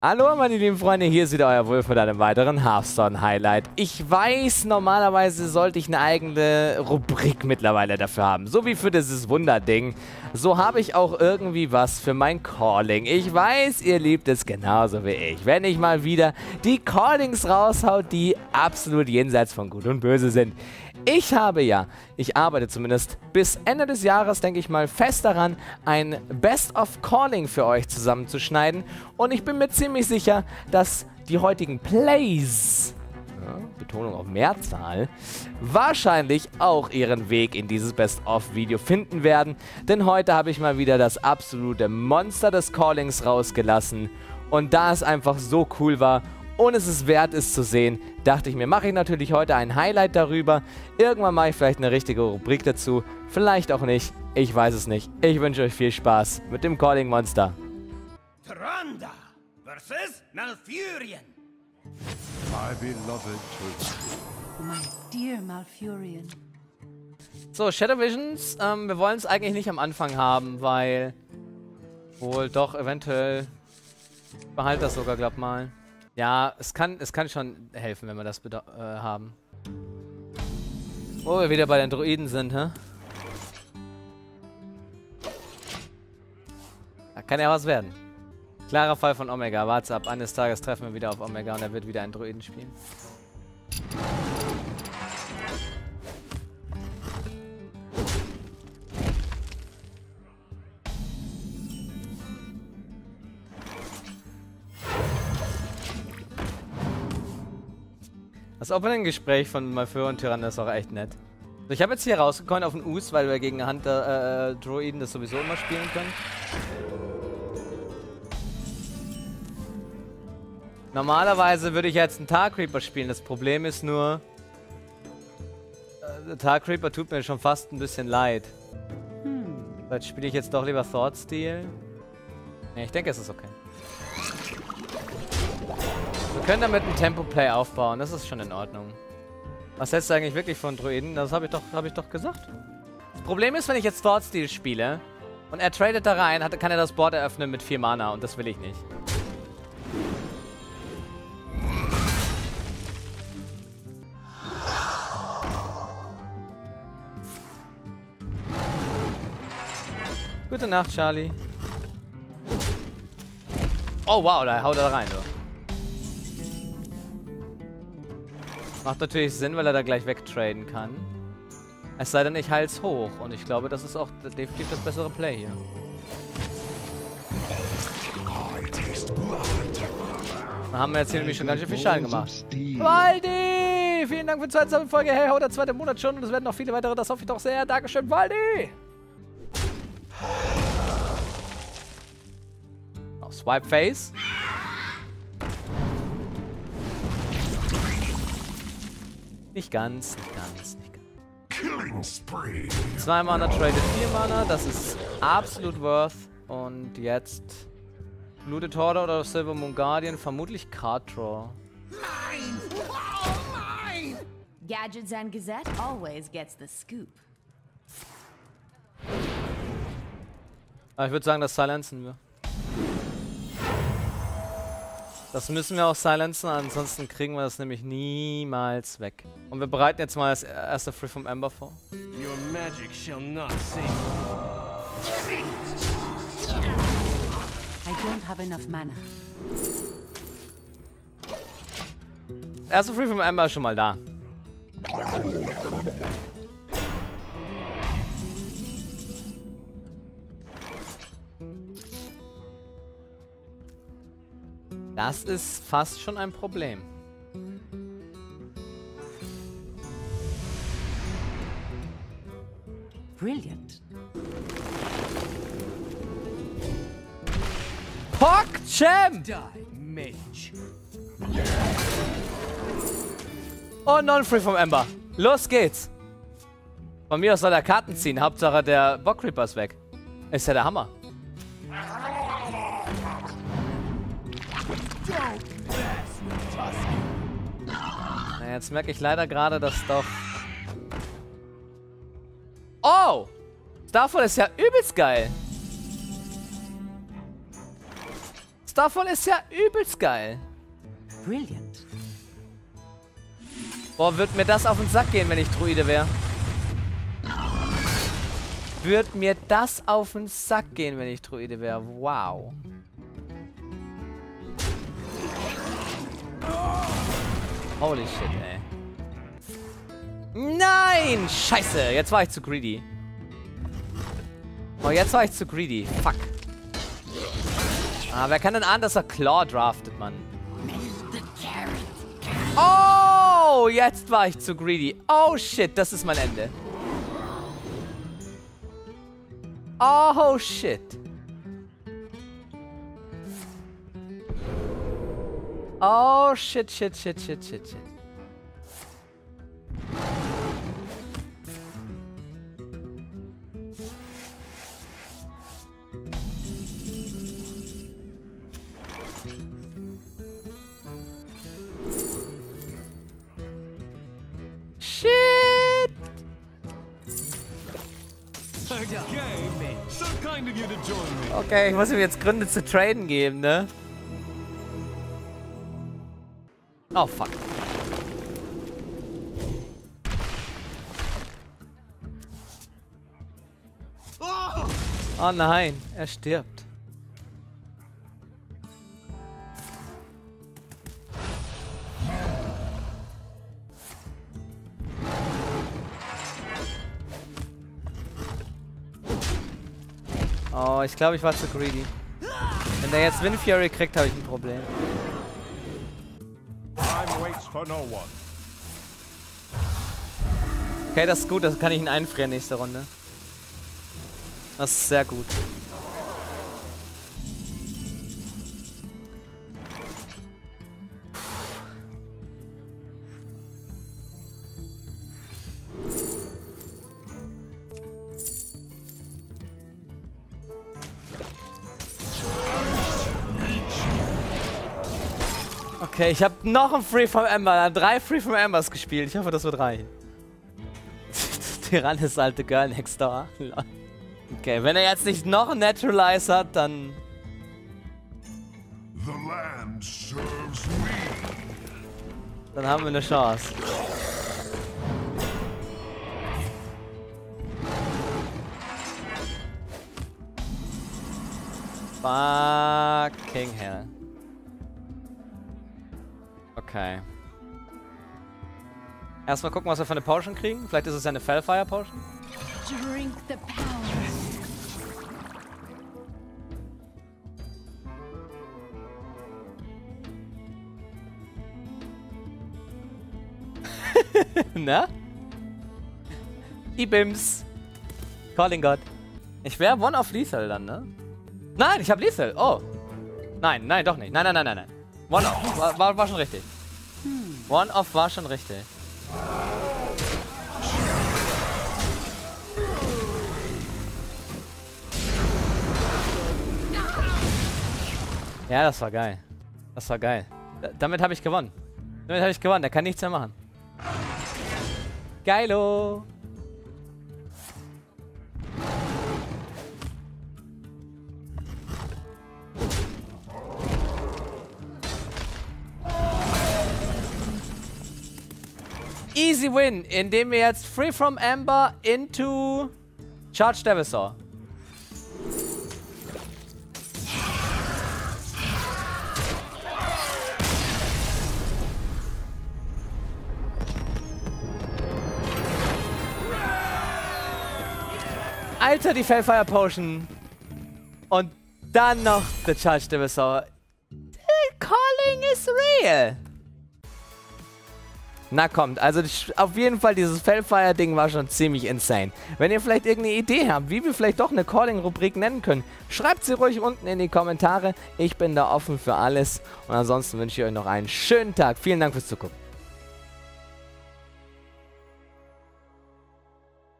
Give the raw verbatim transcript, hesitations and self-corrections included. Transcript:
Hallo meine lieben Freunde, hier ist wieder euer Wolf mit einem weiteren Hearthstone-Highlight. Ich weiß, normalerweise sollte ich eine eigene Rubrik mittlerweile dafür haben. So wie für dieses Wunderding. So habe ich auch irgendwie was für mein Calling. Ich weiß, ihr liebt es genauso wie ich. Wenn ich mal wieder die Callings raushaut, die absolut jenseits von Gut und Böse sind. Ich habe ja, ich arbeite zumindest bis Ende des Jahres, denke ich mal, fest daran, ein Best-of-Calling für euch zusammenzuschneiden. Und ich bin mir ziemlich sicher, dass die heutigen Plays, ja, Betonung auf Mehrzahl, wahrscheinlich auch ihren Weg in dieses Best-of-Video finden werden. Denn heute habe ich mal wieder das absolute Monster des Callings rausgelassen. Und da es einfach so cool war und es ist wert, es zu sehen, dachte ich mir, mache ich natürlich heute ein Highlight darüber. Irgendwann mache ich vielleicht eine richtige Rubrik dazu. Vielleicht auch nicht. Ich weiß es nicht. Ich wünsche euch viel Spaß mit dem Calling Monster. Tyrande versus Malfurion. My beloved children. My dear Malfurion. So, Shadow Visions. Ähm, wir wollen es eigentlich nicht am Anfang haben, weil... Wohl, doch, eventuell... Behalte das sogar, glaub mal. Ja, es kann, es kann schon helfen, wenn wir das äh, haben. Wo wir wieder bei den Druiden sind, hä? Da kann ja was werden. Klarer Fall von Omega. Warte ab, eines Tages treffen wir wieder auf Omega und er wird wieder einen Druiden spielen. Das Opening-Gespräch von Malfurion und Tyrande ist auch echt nett. So, ich habe jetzt hier rausgekommen auf den Us, weil wir gegen Hunter äh, Druiden das sowieso immer spielen können. Normalerweise würde ich jetzt einen Tar Creeper spielen. Das Problem ist nur, äh, der Tar Creeper tut mir schon fast ein bisschen leid. Hm. Vielleicht spiele ich jetzt doch lieber Thought Steel. Ne, ich denke, es ist okay. Wir können damit ein Tempo-Play aufbauen, das ist schon in Ordnung. Was hältst du eigentlich wirklich von Druiden? Das habe ich, hab ich doch gesagt. Das Problem ist, wenn ich jetzt Thought Steel spiele und er tradet da rein, hat, kann er das Board eröffnen mit vier Mana und das will ich nicht. Gute Nacht, Charlie. Oh wow, da haut er rein, du. Macht natürlich Sinn, weil er da gleich wegtraden kann. Es sei denn, ich heil's hoch. Und ich glaube, das ist auch definitiv das bessere Play hier. Da haben wir jetzt hier nämlich schon ganz schön viel Schaden gemacht. Waldi! Vielen Dank für die zweite Folge. Hey, ho, der zweite Monat schon. Und es werden noch viele weitere. Das hoffe ich doch sehr. Dankeschön, Waldi! Oh, Swipe Face. Nicht ganz, nicht ganz, nicht ganz. Zwei Mana traded vier Mana, das ist absolut worth. Und jetzt Looted Horde oder Silver Moon Guardian, vermutlich Card Draw. Gadgets and Gazette always gets the scoop. Aber ich würde sagen, das silenzen wir. Das müssen wir auch silenzen, ansonsten kriegen wir das nämlich niemals weg. Und wir bereiten jetzt mal das erste Free from Ember vor. Your magic shall not save. I don't have enough mana. Das erste Free from Ember ist schon mal da. Das ist fast schon ein Problem. Brilliant. PogChamp! Die, mage. Und non Free from Ember. Los geht's. Von mir aus soll er Karten ziehen. Hauptsache der Bock Reaper ist weg. Ist ja der Hammer. Na, jetzt merke ich leider gerade, dass doch... Oh! Starfall ist ja übelst geil. Starfall ist ja übelst geil. Brilliant. Boah, wird mir das auf den Sack gehen, wenn ich Druide wäre? Wird mir das auf den Sack gehen, wenn ich Druide wäre? Wow. Holy shit, ey. Nein! Scheiße, jetzt war ich zu greedy. Oh, jetzt war ich zu greedy. Fuck. Ah, wer kann denn ahnen, dass er Claw draftet, Mann? Oh, jetzt war ich zu greedy. Oh, shit, das ist mein Ende. Oh, shit. Oh, shit, shit, shit, shit, shit, shit. Shit! Okay, so kind of you to join me. Okay, ich muss ihm jetzt Gründe zu traden geben, ne? Oh, fuck. Oh nein, er stirbt. Oh, ich glaube, ich war zu greedy. Wenn der jetzt Wind Fury kriegt, habe ich ein Problem. Time waits for no one. Okay, das ist gut, das kann ich ihn einfrieren nächste Runde. Das ist sehr gut. Okay, ich habe noch ein Free from Ember, drei Free from Embers gespielt. Ich hoffe, das wird reichen. Tyrannis alte Girl next door. Okay, wenn er jetzt nicht noch einen Naturalize hat, dann... The land serves me. Dann haben wir eine Chance. Fucking hell. Okay. Erstmal gucken, was wir für eine Potion kriegen. Vielleicht ist es ja eine Fellfire Potion. Drink the power. Na? Ibims. Calling God. Ich wäre One of Lethal dann, ne? Nein, ich habe Lethal. Oh. Nein, nein, doch nicht. Nein, nein, nein, nein, nein. One of. War, war, war schon richtig. One of war schon richtig. Ja, das war geil. Das war geil. D damit habe ich gewonnen. Damit habe ich gewonnen. Der kann nichts mehr machen. Geilo. Easy win, indem wir jetzt Free from Ember into Charge Devastator. Alter, die Fellfire Potion. Und dann noch the Charge Devastator. The calling is real. Na kommt, also auf jeden Fall dieses Fellfire-Ding war schon ziemlich insane. Wenn ihr vielleicht irgendeine Idee habt, wie wir vielleicht doch eine Calling-Rubrik nennen können, schreibt sie ruhig unten in die Kommentare. Ich bin da offen für alles. Und ansonsten wünsche ich euch noch einen schönen Tag. Vielen Dank fürs Zugucken.